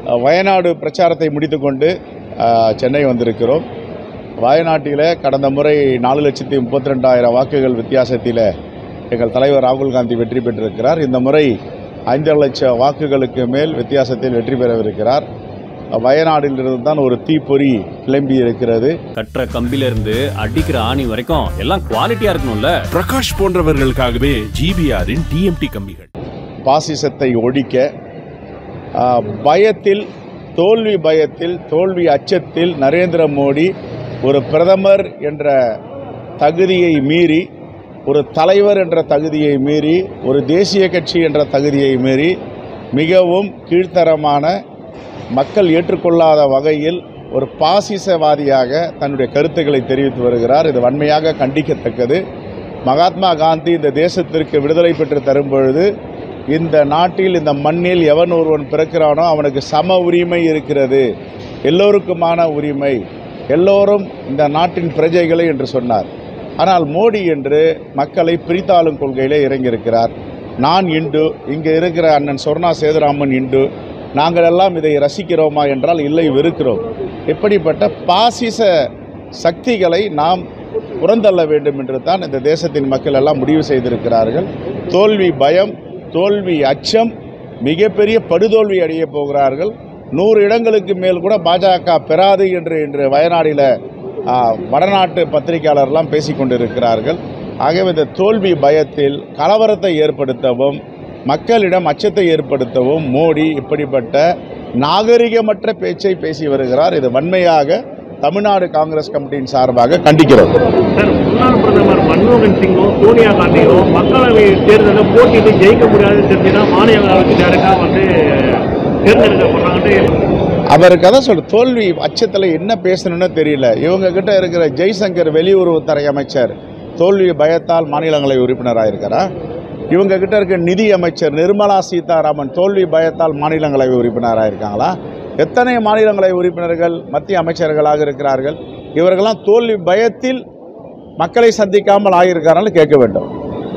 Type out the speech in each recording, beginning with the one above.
வயநாடு பிரச்சாரத்தை முடித்துக்கொண்டு சென்னை வந்திருக்கிறோம். வயநாட்டில் கடந்த முறை 4,32,000 வாக்குகள் வித்தியாசத்தில் எங்கள் தலைவர் ராகுல் காந்தி வெற்றி பெற்றிருக்கிறார். இந்த முறை 5 லட்சம் வாக்குகளுக்கு மேல் வித்தியாசத்தில் வெற்றி பெறவிருக்கிறார். வயநாட்டிலிருந்து தான் ஒரு தீப்பொறி கிளம்பி இருக்கிறது. கற்ற கம்பிலிருந்து அடிக்கிற ஆணி வரைக்கும் எல்லாம் குவாலிட்டியா இருக்கணும்ல. பிரகாஷ் போன்றவர்களுக்காகவே ஜிபிஆரின் டிஎம்டி கம்பிகள். பாசிசத்தை ஒழிக்க பயத்தில் தோல்வி அச்சத்தில் நரேந்திர மோடி ஒரு பிரதமர் என்ற தகுதியை மீறி, ஒரு தலைவர் என்ற தகுதியை மீறி, ஒரு தேசிய கட்சி என்ற தகுதியை மீறி மிகவும் கீழ்த்தரமான, மக்கள் ஏற்றுக்கொள்ளாத வகையில் ஒரு பாசிசவாதியாக தன்னுடைய கருத்துக்களை தெரிவித்து வருகிறார். இது வன்மையாக கண்டிக்கத்தக்கது. மகாத்மா காந்தி இந்த தேசத்திற்கு விடுதலை பெற்று தரும் பொழுது, இந்த நாட்டில் இந்த மண்ணில் எவன் ஒருவன் பிறக்கிறானோ அவனுக்கு சம உரிமை இருக்கிறது, எல்லோருக்குமான உரிமை, எல்லோரும் இந்த நாட்டின் பிரஜைகளை என்று சொன்னார். ஆனால் மோடி என்று மக்களை பிரித்தாளும் கொள்கையிலே இறங்கியிருக்கிறார். நான் இந்து, இங்கே இருக்கிற அண்ணன் சொர்ணா சேதுராமன் இந்து, நாங்கள் எல்லாம் இதை ரசிக்கிறோமா என்றால் இல்லை, வெறுக்கிறோம். இப்படிப்பட்ட பாசிச சக்திகளை நாம் புறந்தள்ள வேண்டும் என்று தான் இந்த தேசத்தின் மக்கள் எல்லாம் முடிவு செய்திருக்கிறார்கள். தோல்வி பயம், தோல்வி அச்சம், மிகப்பெரிய படுதோல்வி அடைய போகிறார்கள். 100 இடங்களுக்கு மேல் கூட பாஜக பெறாது என்று இன்று வயநாடில் வடநாட்டு பத்திரிகையாளர்லாம் பேசிக்கொண்டிருக்கிறார்கள். ஆகவே இந்த தோல்வி பயத்தில் கலவரத்தை ஏற்படுத்தவும், மக்களிடம் அச்சத்தை ஏற்படுத்தவும் மோடி இப்படிப்பட்ட நாகரிகமற்ற பேச்சை பேசி வருகிறார். இது வன்மையாக தமிழ்நாடு காங்கிரஸ் கமிட்டியின் சார்பாக கண்டிக்கிறோம். முன்னாள் பிரதமர் மன்மோகன் சிங்கும் சோனியா காந்தியும் மக்களவை தேர்தலில் போட்டிட்டு ஜெயிக்க முடியாதுன்னு தெரிஞ்சுதான் மாநிலங்களவைக்கு டேரக்டாக தேர்ந்தெடுக்கப்படுறாங்க. அவருக்கு அதான் சொல்ல, தோல்வி அச்சத்தில் என்ன பேசணும்னு தெரியல. இவங்க கிட்ட இருக்கிற ஜெய்சங்கர் வெளியுறவுத்துறை அமைச்சர் தோல்வி பயத்தால் மாநிலங்களவை உறுப்பினராக இருக்கிறா. இவங்க கிட்ட இருக்க நிதி அமைச்சர் நிர்மலா சீதாராமன் தோல்வி பயத்தால் மாநிலங்களவை உறுப்பினராக இருக்காங்களா? எத்தனை மாநிலங்களவை உறுப்பினர்கள் மத்திய அமைச்சர்களாக இருக்கிறார்கள்? இவர்களெல்லாம் தோல்வி பயத்தில் மக்களை சந்திக்காமல் ஆகியிருக்கார்கள் கேட்க வேண்டும்.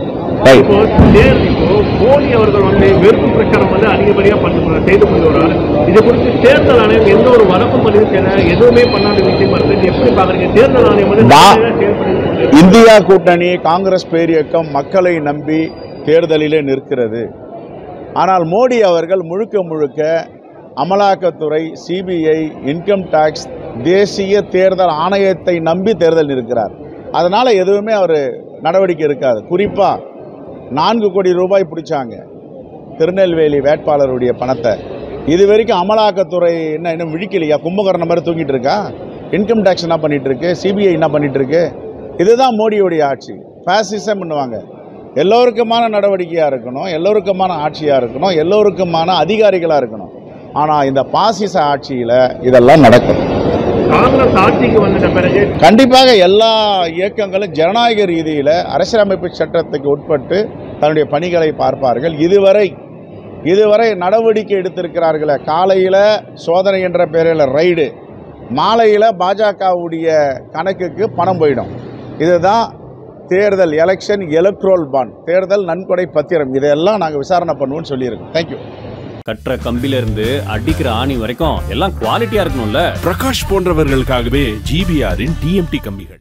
மோடி அவர்கள் வெறுப்பு பிரச்சாரம் அதிகப்படியாக செய்து கொண்டு வரார். இது குறித்து தேர்தல் ஆணையம் எந்த ஒரு வழக்கம் பதிவு செய்யல, எதுவுமே பண்ணாத விஷயமா இருக்கு. எப்படி பாக்குறீங்க தேர்தல் ஆணையம்? இந்தியா கூட்டணி காங்கிரஸ் பேரியக்கம் மக்களை நம்பி தேர்தலிலே நிற்கிறது. ஆனால் மோடி அவர்கள் முழுக்க அமலாக்கத்துறை, சிபிஐ, இன்கம் டாக்ஸ், தேசிய தேர்தல் ஆணையத்தை நம்பி தேர்தல் நிற்கிறார். அதனால் எதுவுமே அவர் நடவடிக்கை இருக்காது. குறிப்பாக 4 கோடி ரூபாய் பிடிச்சாங்க திருநெல்வேலி வேட்பாளருடைய பணத்தை. இது வரைக்கும் அமலாக்கத்துறை இன்னும் விழிக்கலையா? கும்பகர்ணம் மாதிரி தூங்கிட்டு இருக்கா? இன்கம் டாக்ஸ் என்ன பண்ணிட்டு இருக்கு? சிபிஐ என்ன பண்ணிட்டு இருக்கு? இதுதான் மோடியுடைய ஆட்சி. ஃபேசிசம் பண்ணுவாங்க. எல்லோருக்குமான நடவடிக்கையாக இருக்கணும், எல்லோருக்குமான ஆட்சியாக இருக்கணும், எல்லோருக்குமான அதிகாரிகளாக இருக்கணும். ஆனால் இந்த பாசிச ஆட்சியில் இதெல்லாம் நடக்கும். காங்கிரஸ் ஆட்சிக்கு வந்த பிறகு கண்டிப்பாக எல்லா இயக்கங்களும் ஜனநாயக ரீதியில் அரசியலமைப்பு சட்டத்துக்கு உட்பட்டு தன்னுடைய பணிகளை பார்ப்பார்கள். இதுவரை நடவடிக்கை எடுத்திருக்கிறார்களே, காலையில் சோதனை என்ற பெயரில் ரைடு, மாலையில் பாஜகவுடைய கணக்குக்கு பணம் போயிடும். இதுதான் தேர்தல் எலெக்ஷன் எலக்ட்ரோல் பாண்ட், தேர்தல் நன்கொடை பத்திரம். இதெல்லாம் நாங்கள் விசாரணை பண்ணுவோம்னு சொல்லியிருக்கோம். தேங்க்யூ. கற்ற கம்பிலிருந்து அடிக்கிற ஆணி வரைக்கும் எல்லாம் குவாலிட்டியா இருக்கணும்ல. பிரகாஷ் போன்றவர்களுக்காகவே ஜிபிஆரின் டிஎம்டி கம்பிகள்.